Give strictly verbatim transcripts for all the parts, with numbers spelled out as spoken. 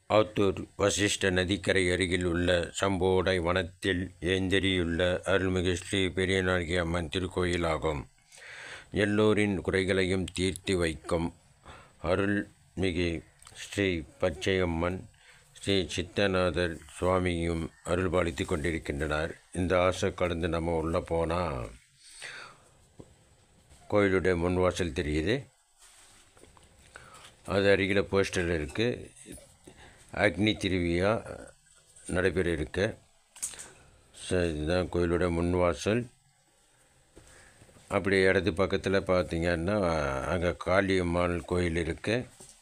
ஆத்தூர் வசிஷ்ட நதிக்கரை அருகில் உள்ள சம்போடை வனத்தில் எழுந்தருளியுள்ள அருள்மிகு ஸ்ரீ பெரியநாயகி அம்மன் திருக்கோயில் ஆகும். எல்லோரின் குறைகளையும் தீர்த்து வைக்கும் அருள்மிகு ஸ்ரீ பச்சையம்மன் ஸ்ரீ சித்தநாதர் சுவாமியும் அருள்பாலித்து கொண்டிருக்கின்றனர். இந்த ஆசை கடந்து நம்ம உள்ளே போனால் கோயிலுடைய முன்வாசல் தெரியுது. அது அருகில் போஸ்டர் இருக்குது. அக்னி திருவிழா நடைபெற இருக்கு. ஸோ இதுதான் கோயிலோட முன்வாசல். அப்படி இடது பக்கத்தில் பார்த்திங்கன்னா அங்கே காளியம்மாள் கோயில் இருக்குது.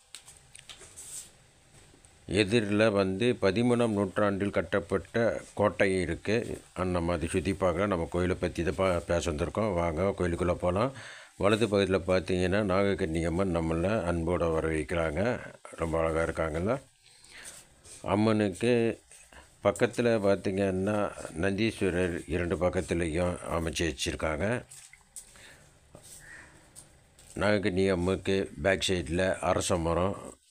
எதிரில் வந்து பதிமூணாம் நூற்றாண்டில் கட்டப்பட்ட கோட்டை இருக்குது. அந்த மாதிரி சுற்றி பார்க்க நம்ம கோயிலை பற்றி தான் பா பேச வந்திருக்கோம். வாங்க கோயிலுக்குள்ளே போகலாம். வலது பக்கத்தில் பார்த்தீங்கன்னா நாகக்கன்னியம்மன் நம்மளை அன்போடு வரவேற்கிறாங்க. ரொம்ப அழகாக இருக்காங்கல்ல. அம்மனுக்கு பக்கத்தில் பார்த்திங்கன்னா நந்தீஸ்வரர் இரண்டு பக்கத்துலேயும் அமைச்சு வச்சுருக்காங்க. நாகக்கன்னி அம்மனுக்கு பேக் சைடில் அரச மரம்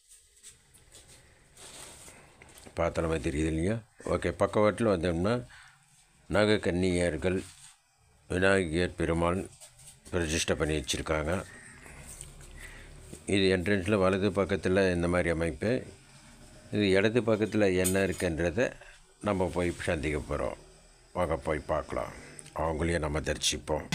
பார்த்தலமே தெரியுது இல்லையா. ஓகே, பக்கவாட்டில் வந்தோம்னா நாகக்கன்னியர்கள் விநாயகர் பெருமாள் பிரதிஷ்டை பண்ணி வச்சுருக்காங்க. இது என்ட்ரன்ஸில் வலது பக்கத்தில் இந்த மாதிரி அமைப்பு. இது இடது பக்கத்தில் என்ன இருக்குன்றதை நம்ம போய் சந்திக்க போகிறோம். வாங்க போய் பார்க்கலாம். அவங்களையும் நம்ம தரிசிப்போம்.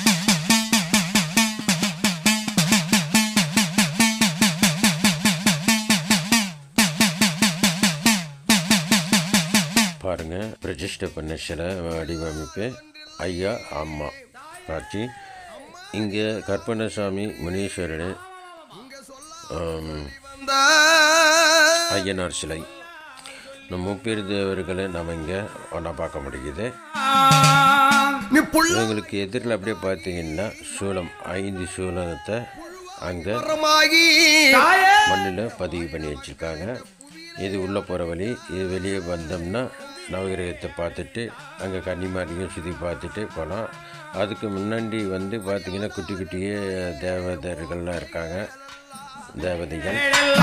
பாருங்கள், பிரதிஷ்டை பண்ண சில வடிவமைப்பு ஐயா அம்மா காட்சி. இங்கே கற்பனசாமி முனீஸ்வரன் ஐயனார் சிலை, நம்ம முப்பேறு தேவர்களை நம்ம இங்கே ஒன்றா பார்க்க முடியுது. இவங்களுக்கு எதிரில் அப்படியே பார்த்தீங்கன்னா சூலம், ஐந்து சூலத்தை அங்கே மண்ணில் பதிவு பண்ணி வச்சுருக்காங்க. இது உள்ளே போகிற வழி. இது வெளியே வந்தோம்னா நவகிரகத்தை பார்த்துட்டு அங்கே கன்னிமாரியும் சுற்றி பார்த்துட்டு போகலாம். அதுக்கு முன்னாடி வந்து பார்த்திங்கன்னா குட்டி குட்டியே தேவதர்கள்லாம் இருக்காங்க. தேவதைகள்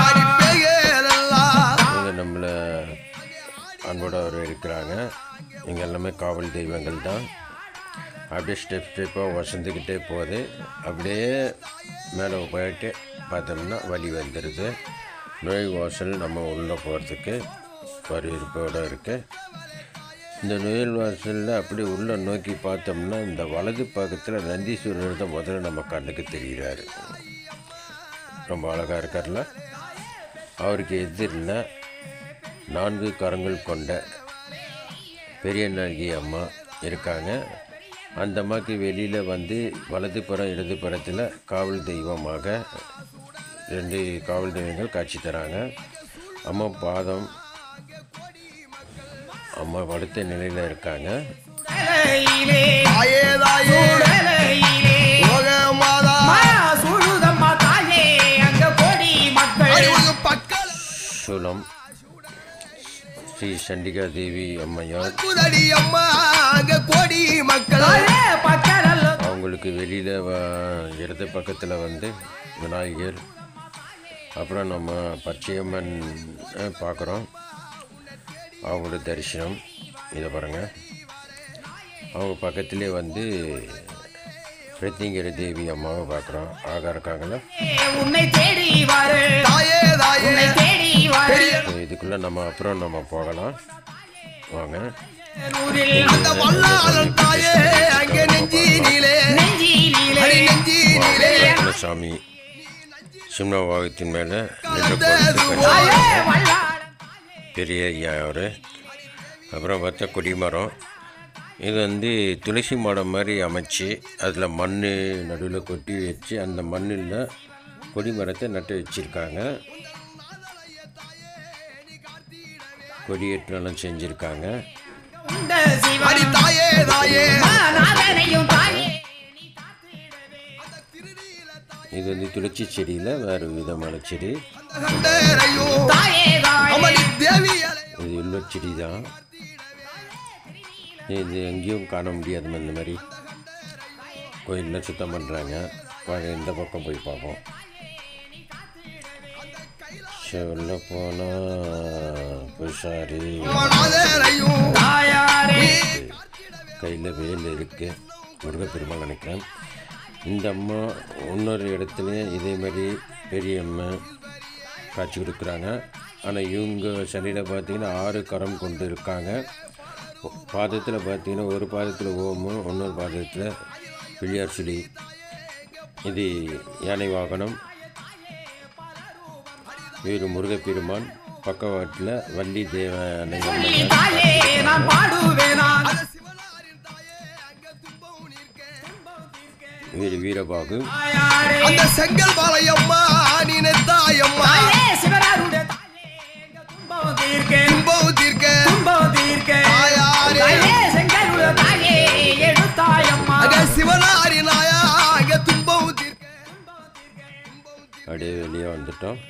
இங்கே நம்மளை அன்போட ஒரு இருக்கிறாங்க. இங்கே எல்லாமே காவல் தெய்வங்கள் தான். அப்படியே ஸ்டெப் ஸ்டெப்பாக வசந்துக்கிட்டே போகுது. அப்படியே மேலே போயிட்டு பார்த்தோம்னா வழி வந்துடுது. நுழைவாசல் நம்ம உள்ளே போகிறதுக்கு வரவேற்போடு இருக்குது. இந்த நுழைவாசலில் அப்படி உள்ளே நோக்கி பார்த்தோம்னா இந்த வலது பக்கத்தில் நந்தீஸ்வரர் தான் முதல்ல நம்ம கண்ணுக்கு தெரிகிறாரு. ரொம்ப அழகாக இருக்கார்ல. அவருக்கு எதிரில் நான்கு கரங்கள் கொண்ட பெரியநாயகி அம்மா இருக்காங்க. அந்த அம்மாவுக்கு வெளியில் வந்து வலது புறம் இடது புறத்தில் காவல் தெய்வமாக ரெண்டு காவல் தெய்வங்கள் காட்சி தராங்க. அம்மா பாதம் அம்மா படுத்த நிலையில் இருக்காங்க. சூலம் ஸ்ரீ சண்டிகா தேவி அம்மையார். அவங்களுக்கு வெளியில் இடது பக்கத்தில் வந்து விநாயகர், அப்புறம் நம்ம பச்சையம்மன் பார்க்குறோம். அவங்களோட தரிசனம் இதை பாருங்கள். அவங்க பக்கத்துலேயே வந்து பிரத்திங்கர தேவி அம்மாவை பார்க்குறோம். அழகாக இருக்காங்களா. இதுக்குள்ளே நம்ம அப்புறம் நம்ம போகலாம். வாங்க. சாமி சிம்மவாகத்தின் மேலே பெரிய ஐயா அவர். அப்புறம் பார்த்தா கொடிமரம். இது வந்து துளசி மாடம் மாதிரி அமைச்சு அதில் மண் நடுவில் கொட்டி வச்சு அந்த மண்ணில் கொடிமரத்தை நட்டு வச்சுருக்காங்க. கொடியேற்றெல்லாம் செஞ்சுருக்காங்க. இது வந்து துளசி செடியில் வேறு விதமான செடி. இது உள்ள செடி தான். இது எங்கேயும் காண முடியாது. இந்த மாதிரி கோயிலில் சுத்தம் பண்ணுறாங்க. வாங்க இந்த பக்கம் போய் பார்ப்போம். உள்ள போனால் புஷாரி கையில் வேல் இருக்குது, முருகப்பெருமாள் நினைக்கிறேன். இந்த அம்மா இன்னொரு இடத்துல இதே மாதிரி பெரியம்மா காட்சி கொடுக்குறாங்க. ஆனால் இவங்க சனியில் பார்த்திங்கன்னா ஆறு கரம் கொண்டு இருக்காங்க. பாதத்தில் பார்த்திங்கன்னா ஒரு பாதத்தில் ஓமும், இன்னொரு பாதத்தில் பிள்ளையார் சுழி. இது யானை வாகனம். வீடு முருகப்பெருமான், பக்கவாட்டில் வள்ளி தேவனை. வீடு வீரபாகு. செங்கல் பாளையம்மா நினைத்தாயம்மா சிவனாரி நாயா துன்பம் அப்படியே வெளியே வந்துட்டோம்.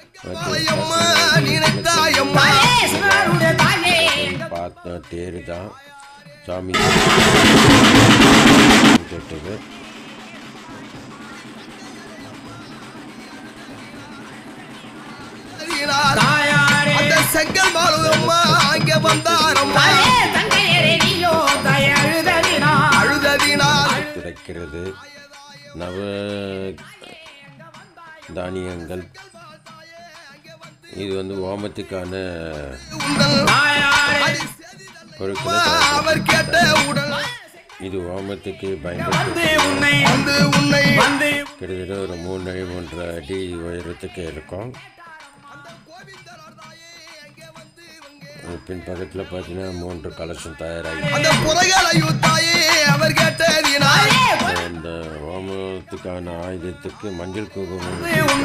பார்த்தோம் தேரு தான் சாமி கேட்டது. செங்கல் பாளையம்மா அங்க வந்தாரம்மா துடைக்கிறது. நவ தானியங்கள். இது வந்து ஓமத்துக்கான பொருட்களை. இது ஓமத்துக்கு பயன்படுத்த கிட்டத்தட்ட ஒரு மூணு அடி மூன்று அடி உயரத்துக்கு இருக்கும். பின் பக்கத்தில் பார்த்தீங்கன்னா மூன்று கலசம் தயாராகி அந்த ஹோமத்துக்கான ஆயுதத்துக்கு மஞ்சள் குங்குமம்.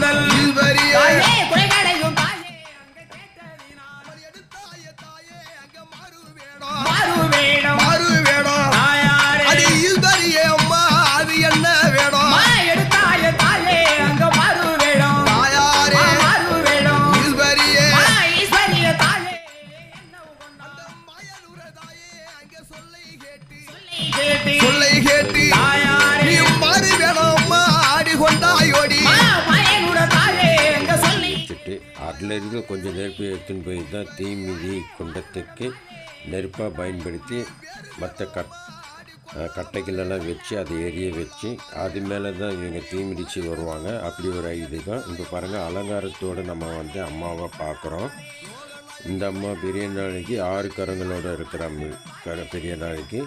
அதில் இருந்து கொஞ்சம் நெருப்பு எடுத்துன்னு போய் தான் தீமிதி குண்டத்துக்கு நெருப்பாக பயன்படுத்தி மற்ற கட் கட்டைகளெல்லாம் வச்சு அதை எரிய வச்சு அது மேலே தான் இவங்க தீமிதிச்சு வருவாங்க. அப்படி ஒரு ஐதீகம். இப்போ பாருங்கள், அலங்காரத்தோடு நம்ம வந்து அம்மாவை பார்க்குறோம். இந்த அம்மா பெரிய நாளைக்கு ஆறு கரங்களோடு இருக்கிற கர பெரிய நாளைக்கு.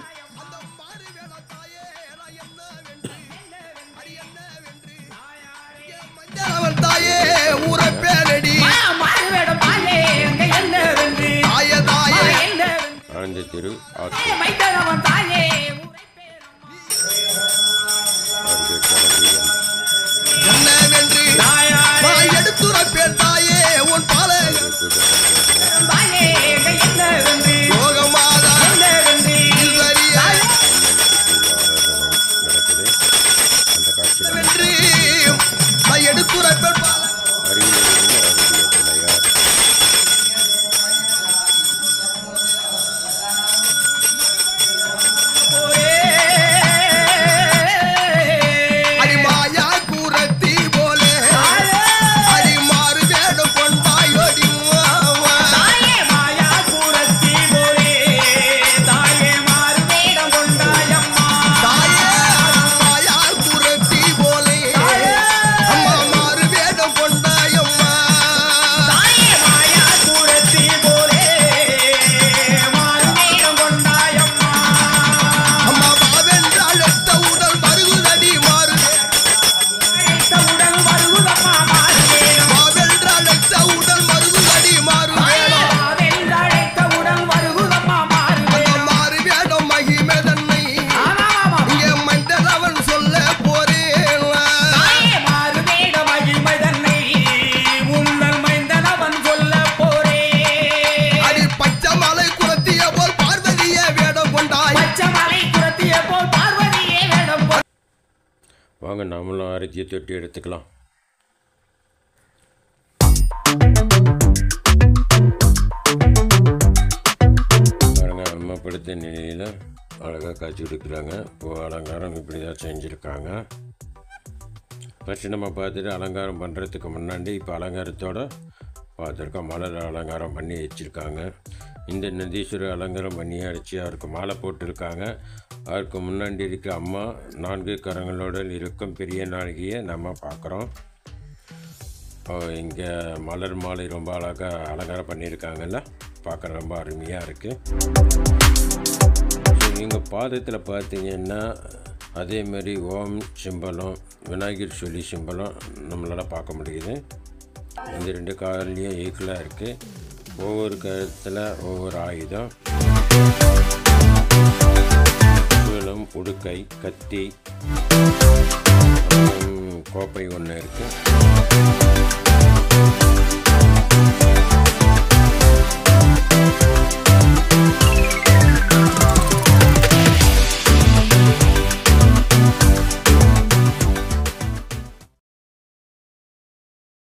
ஆனந்த திரு எடுத்துரைப்பேட்டாயே உன் பாலை வாங்க நாமளும் ஆரத்தியை தொட்டி எடுத்துக்கலாம். பாருங்கள், அம்மாப்படுத்த நிலையில் அழகாக காய்ச்சி கொடுக்குறாங்க. இப்போது அலங்காரம் இப்படி தான் செஞ்சுருக்காங்க. ஃபஸ்ட்டு நம்ம பார்த்துட்டு அலங்காரம் பண்ணுறதுக்கு முன்னாடி இப்போ அலங்காரத்தோட பார்த்துருக்கோம். மலர் அலங்காரம் பண்ணி வச்சுருக்காங்க. இந்த நந்தீஸ்வரர் அலங்காரம் பண்ணி அடித்து அவருக்கு மாலை போட்டிருக்காங்க. அவருக்கு முன்னாடி இருக்க அம்மா நான்கு கரங்களோடு இருக்கும் பெரிய நாயகியை நம்ம பார்க்குறோம். இங்கே மலர் மாலை ரொம்ப அழகாக அலங்காரம் பண்ணியிருக்காங்கல்ல, பார்க்க ரொம்ப அருமையாக இருக்குது. ஸோ நீங்கள் பாதத்தில் பார்த்தீங்கன்னா அதேமாரி ஓம் சிம்பலம், விநாயகர் சொல்லி சிம்பலம் நம்மளால் பார்க்க முடியுது. இந்த ரெண்டு கால்லையும் ஈக்குவலாக இருக்குது. ஒவ்வொரு கழுத்தில் ஒவ்வொரு ஆயுதம், சூலம், உடுக்கை, கத்தி, கோப்பை ஒன்று இருக்குது.